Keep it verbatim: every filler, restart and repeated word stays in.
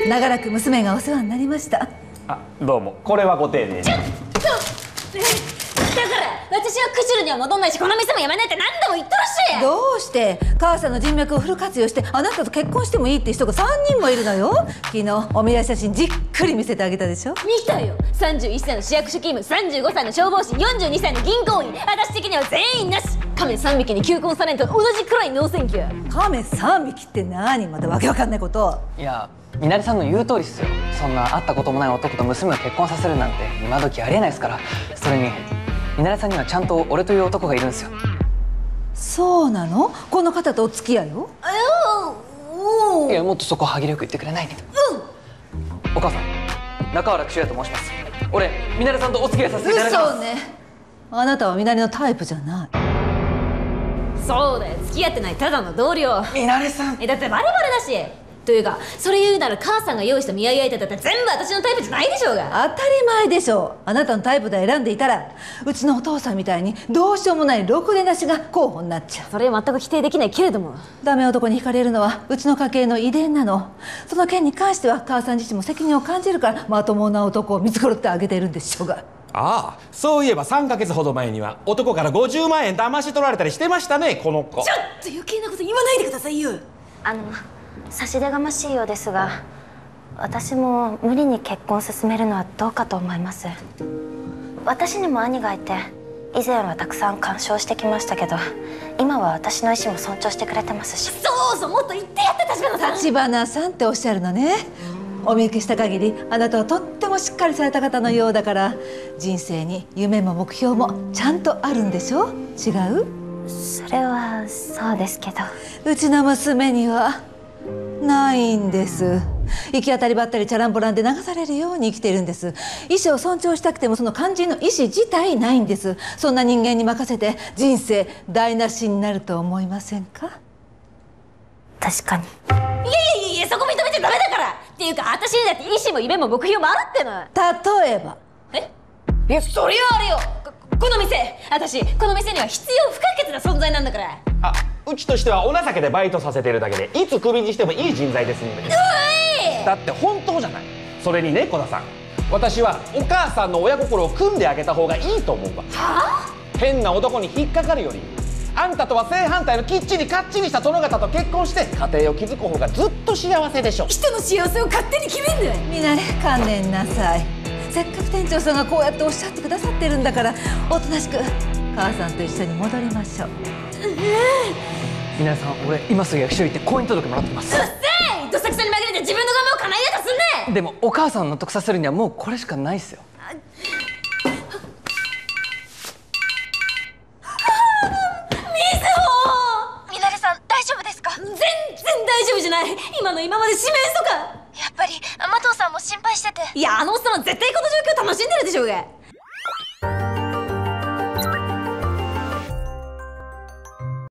長らく娘がお世話になりました。 あ、どうも。これはご丁寧に。ちょっとだから私はクチュルには戻んないし、この店も辞めないって何度も言っとるし。 どうして母さんの人脈をフル活用してあなたと結婚してもいいって人がさんにんもいるのよ。昨日お見合い写真じっくり見せてあげたでしょ。 見たよ。さんじゅういっさいの市役所勤務、さんじゅうごさいの消防士、よんじゅうにさいの銀行員。私的には全員なし。亀さんびきに求婚されんと同じくらいノーセンキュー。 亀さんびきって何、またわけわかんないことを。 いや、みなりさんの言う通りっすよ。そんな会ったこともない男と娘を結婚させるなんて今時ありえないですから。それにみなりさんにはちゃんと俺という男がいるんですよ。 そうなの？この方とお付き合いを？ いや、もっとそこ歯切れよく言ってくれないで。うん。お母さん、中原櫛也と申します。俺みなりさんとお付き合いさせていただきます。 嘘ね。あなたはみなりのタイプじゃない。 そうだよ、付き合ってないただの同僚。 みなりさん、 えだってバレバレだし。というか、それ言うなら母さんが用意した見合い相手だって全部私のタイプじゃないでしょうが。 当たり前でしょう。あなたのタイプで選んでいたらうちのお父さんみたいにどうしようもないろくでなしが候補になっちゃう。 それは全く否定できないけれども、 ダメ男に惹かれるのはうちの家系の遺伝なの。その件に関しては母さん自身も責任を感じるからまともな男を見繕ってあげているんでしょうが。 ああ、そういえばさんかげつほど前には男からごじゅうまんえん騙し取られたりしてましたね、この子。 ちょっと余計なこと言わないでくださいよ。 あの差し出がましいようですが、私も無理に結婚を進めるのはどうかと思います。私にも兄がいて、以前はたくさん干渉してきましたけど、今は私の意思も尊重してくれてますし。 そうそう、もっと言ってやって、橘さん。 橘さんっておっしゃるのね。お見受けした限りあなたはとってもしっかりされた方のようだから、人生に夢も目標もちゃんとあるんでしょ。違う？ それはそうですけど、 うちの娘にはないんです。行き当たりばったりチャランポランで流されるように生きているんです。意思を尊重したくてもその肝心の意思自体ないんです。そんな人間に任せて人生台無しになると思いませんか？ 確かに。 いやいやいや、そこ認めちゃダメだから。っていうか、私にだって意思も夢も目標もあるっての。 例えば？ え？いや、そりゃあれよ。こ、この店、私この店には必要不可欠な存在なんだから。 あ、うちとしてはお情けでバイトさせてるだけでいつクビにしてもいい人材ですんで。 うだって本当じゃない。それにね、小田さん、私はお母さんの親心を組んであげた方がいいと思うわ。 はあ？変な男に引っかかるより、あんたとは正反対のきっちりかっちりした殿方と結婚して家庭を築く方がずっと幸せでしょ。 人の幸せを勝手に決めんだよ。 みんなね、観念なさい。せっかく店長さんがこうやっておっしゃってくださってるんだから、おとなしく母さんと一緒に戻りましょう。 みなりさん、俺今すぐ役所行って婚姻届もらってます。 うっせえ、どさくさに紛れて自分の願望を叶えようとすんね。 でもお母さんを納得させるにはもうこれしかないっすよ。 みなりさん大丈夫ですか？ 全然大丈夫じゃない。今の今まで四面楚歌。 やっぱり麻藤さんも心配してて。 いや、あのおっさんは絶対この状況を楽しんでるでしょうが。